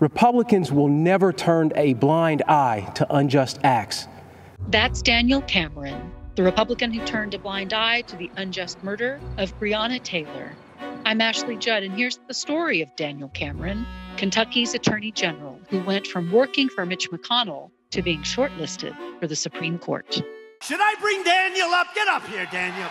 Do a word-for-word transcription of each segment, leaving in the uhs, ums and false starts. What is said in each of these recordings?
Republicans will never turn a blind eye to unjust acts. That's Daniel Cameron, the Republican who turned a blind eye to the unjust murder of Breonna Taylor. I'm Ashley Judd, and here's the story of Daniel Cameron, Kentucky's Attorney General, who went from working for Mitch McConnell to being shortlisted for the Supreme Court. Should I bring Daniel up? Get up here, Daniel.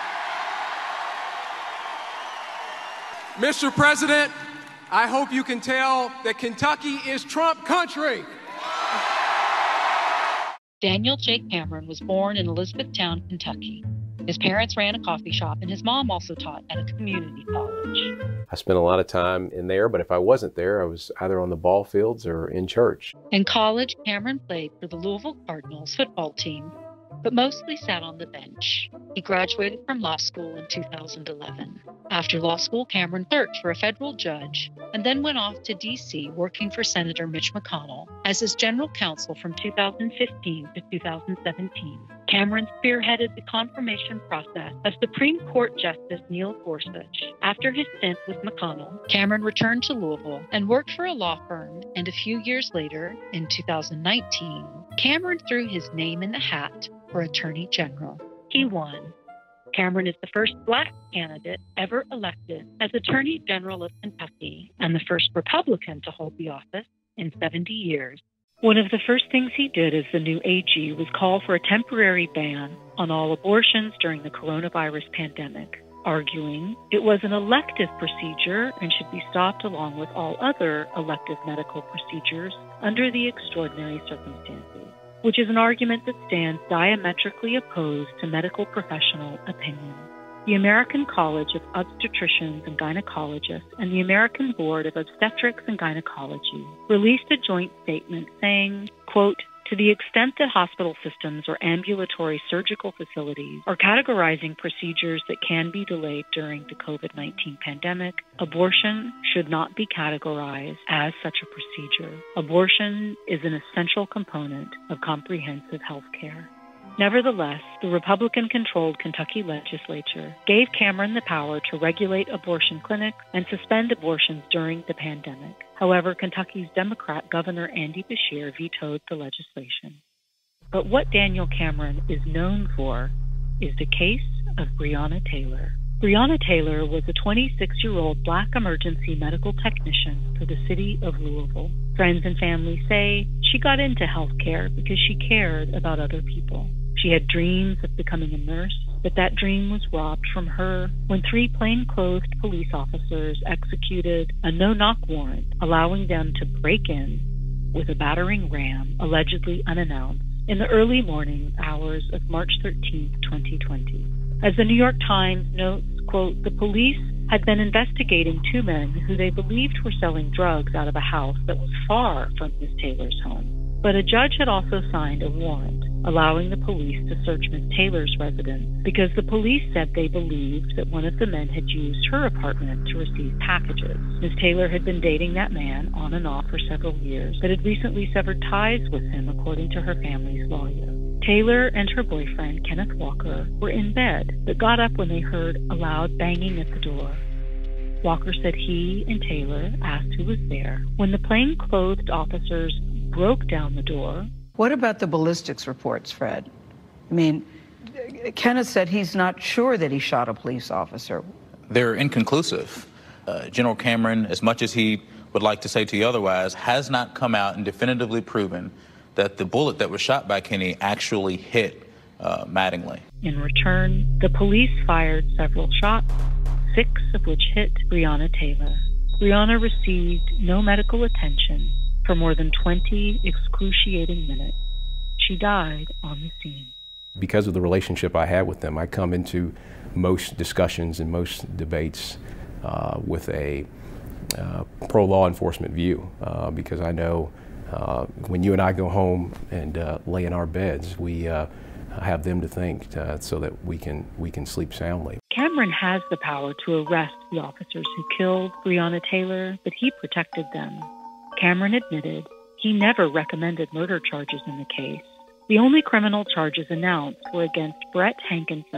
Mister President, I hope you can tell that Kentucky is Trump country. Daniel J. Cameron was born in Elizabethtown, Kentucky. His parents ran a coffee shop, and his mom also taught at a community college. I spent a lot of time in there, but if I wasn't there, I was either on the ball fields or in church. In college, Cameron played for the Louisville Cardinals football team, but mostly sat on the bench. He graduated from law school in two thousand eleven. After law school, Cameron clerked for a federal judge and then went off to D C working for Senator Mitch McConnell as his general counsel from two thousand fifteen to two thousand seventeen. Cameron spearheaded the confirmation process of Supreme Court Justice Neil Gorsuch. After his stint with McConnell, Cameron returned to Louisville and worked for a law firm, and a few years later, in two thousand nineteen, Cameron threw his name in the hat for Attorney General. He won. Cameron is the first Black candidate ever elected as Attorney General of Kentucky and the first Republican to hold the office in seventy years. One of the first things he did as the new A G was call for a temporary ban on all abortions during the coronavirus pandemic, arguing it was an elective procedure and should be stopped along with all other elective medical procedures under the extraordinary circumstances, which is an argument that stands diametrically opposed to medical professional opinion. The American College of Obstetricians and Gynecologists and the American Board of Obstetrics and Gynecology released a joint statement saying, quote, to the extent that hospital systems or ambulatory surgical facilities are categorizing procedures that can be delayed during the COVID nineteen pandemic, abortion should not be categorized as such a procedure. Abortion is an essential component of comprehensive health care. Nevertheless, the Republican-controlled Kentucky legislature gave Cameron the power to regulate abortion clinics and suspend abortions during the pandemic. However, Kentucky's Democrat Governor Andy Beshear vetoed the legislation. But what Daniel Cameron is known for is the case of Breonna Taylor. Breonna Taylor was a twenty-six-year-old Black emergency medical technician for the city of Louisville. Friends and family say she got into healthcare because she cared about other people. She had dreams of becoming a nurse, but that dream was robbed from her when three plainclothed police officers executed a no-knock warrant, allowing them to break in with a battering ram, allegedly unannounced, in the early morning hours of March thirteenth, twenty twenty. As the New York Times notes, quote, the police had been investigating two men who they believed were selling drugs out of a house that was far from Miz Taylor's home. But a judge had also signed a warrant allowing the police to search Miz Taylor's residence because the police said they believed that one of the men had used her apartment to receive packages. Miz Taylor had been dating that man on and off for several years, but had recently severed ties with him, according to her family's lawyer. Taylor and her boyfriend, Kenneth Walker, were in bed, but got up when they heard a loud banging at the door. Walker said he and Taylor asked who was there. When the plainclothed officers broke down the door. What about the ballistics reports, Fred? I mean, Kenneth said he's not sure that he shot a police officer. They're inconclusive. Uh, General Cameron, as much as he would like to say to you otherwise, has not come out and definitively proven that the bullet that was shot by Kenny actually hit uh, Mattingly. In return, the police fired several shots, six of which hit Breonna Taylor. Breonna received no medical attention for more than twenty excruciating minutes. She died on the scene. Because of the relationship I had with them, I come into most discussions and most debates uh, with a uh, pro-law enforcement view, uh, because I know uh, when you and I go home and uh, lay in our beds, we uh, have them to thank uh, so that we can, we can sleep soundly. Cameron has the power to arrest the officers who killed Breonna Taylor, but he protected them. Cameron admitted he never recommended murder charges in the case. The only criminal charges announced were against Brett Hankinson,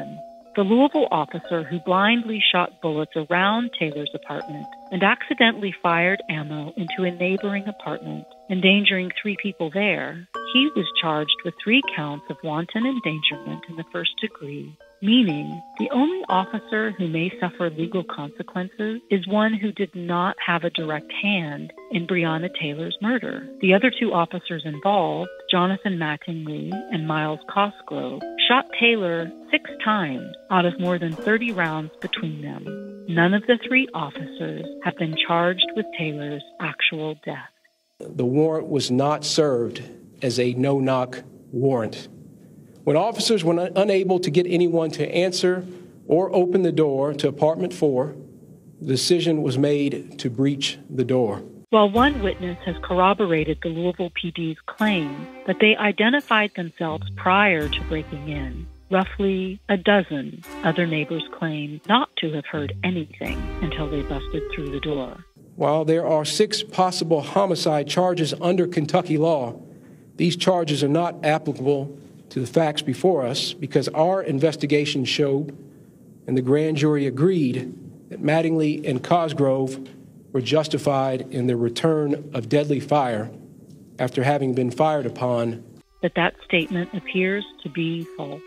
the Louisville officer who blindly shot bullets around Taylor's apartment and accidentally fired ammo into a neighboring apartment, endangering three people there, he was charged with three counts of wanton endangerment in the first degree, meaning the only officer who may suffer legal consequences is one who did not have a direct hand in Breonna Taylor's murder. The other two officers involved, Jonathan Mattingly and Miles Cosgrove, shot Taylor six times out of more than thirty rounds between them. None of the three officers have been charged with Taylor's actual death. The warrant was not served as a no-knock warrant. When officers were un- unable to get anyone to answer or open the door to apartment four, the decision was made to breach the door. While one witness has corroborated the Louisville P D's claim that they identified themselves prior to breaking in, roughly a dozen other neighbors claim not to have heard anything until they busted through the door. While there are six possible homicide charges under Kentucky law, these charges are not applicable to the facts before us because our investigation showed, and the grand jury agreed, that Mattingly and Cosgrove were justified in the return of deadly fire after having been fired upon. But that statement appears to be false.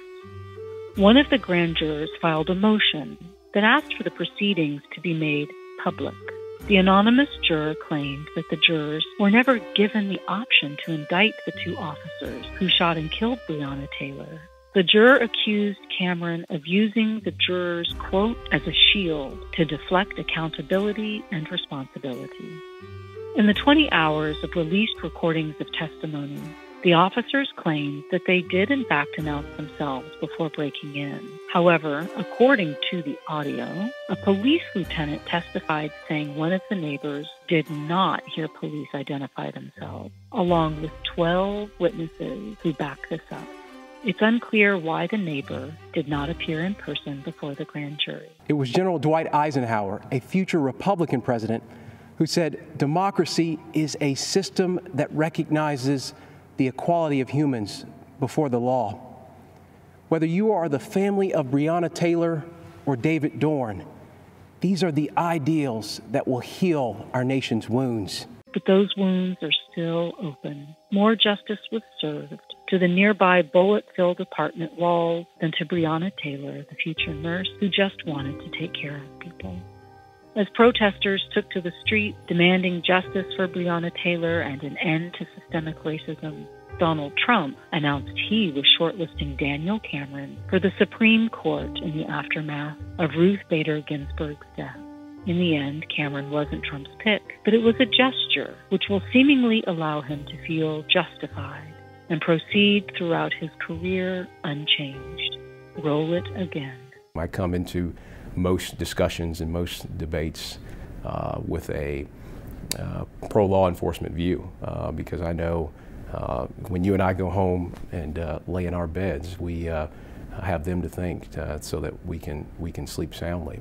One of the grand jurors filed a motion that asked for the proceedings to be made public. The anonymous juror claimed that the jurors were never given the option to indict the two officers who shot and killed Breonna Taylor. The juror accused Cameron of using the jurors' quote as a shield to deflect accountability and responsibility. In the twenty hours of released recordings of testimony, the officers claimed that they did in fact announce themselves before breaking in. However, according to the audio, a police lieutenant testified saying one of the neighbors did not hear police identify themselves, along with twelve witnesses who back this up. It's unclear why the neighbor did not appear in person before the grand jury. It was General Dwight Eisenhower, a future Republican president, who said, "Democracy is a system that recognizes the equality of humans before the law. Whether you are the family of Breonna Taylor or David Dorn, these are the ideals that will heal our nation's wounds." But those wounds are still open. More justice was served to the nearby bullet-filled apartment walls than to Breonna Taylor, the future nurse who just wanted to take care of people. As protesters took to the street demanding justice for Breonna Taylor and an end to systemic racism, Donald Trump announced he was shortlisting Daniel Cameron for the Supreme Court in the aftermath of Ruth Bader Ginsburg's death. In the end, Cameron wasn't Trump's pick, but it was a gesture which will seemingly allow him to feel justified and proceed throughout his career unchanged. Roll it again. I come into most discussions and most debates uh, with a uh, pro-law enforcement view uh, because I know uh, when you and I go home and uh, lay in our beds, we uh, have them to thank uh, so that we can, we can sleep soundly.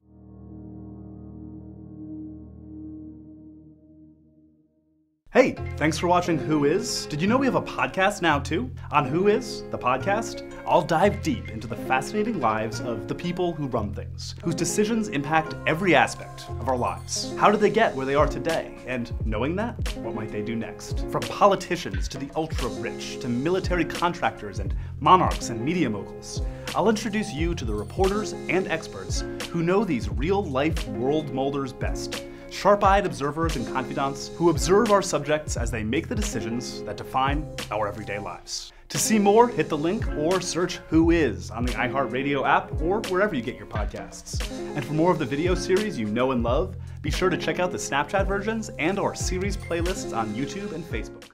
Hey, thanks for watching Who Is. Did you know we have a podcast now too? On Who Is, the podcast, I'll dive deep into the fascinating lives of the people who run things, whose decisions impact every aspect of our lives. How did they get where they are today? And knowing that, what might they do next? From politicians to the ultra-rich, to military contractors and monarchs and media moguls, I'll introduce you to the reporters and experts who know these real-life world molders best. Sharp-eyed observers and confidants who observe our subjects as they make the decisions that define our everyday lives. To see more, hit the link or search Who Is on the iHeartRadio app or wherever you get your podcasts. And for more of the video series you know and love, be sure to check out the Snapchat versions and our series playlists on YouTube and Facebook.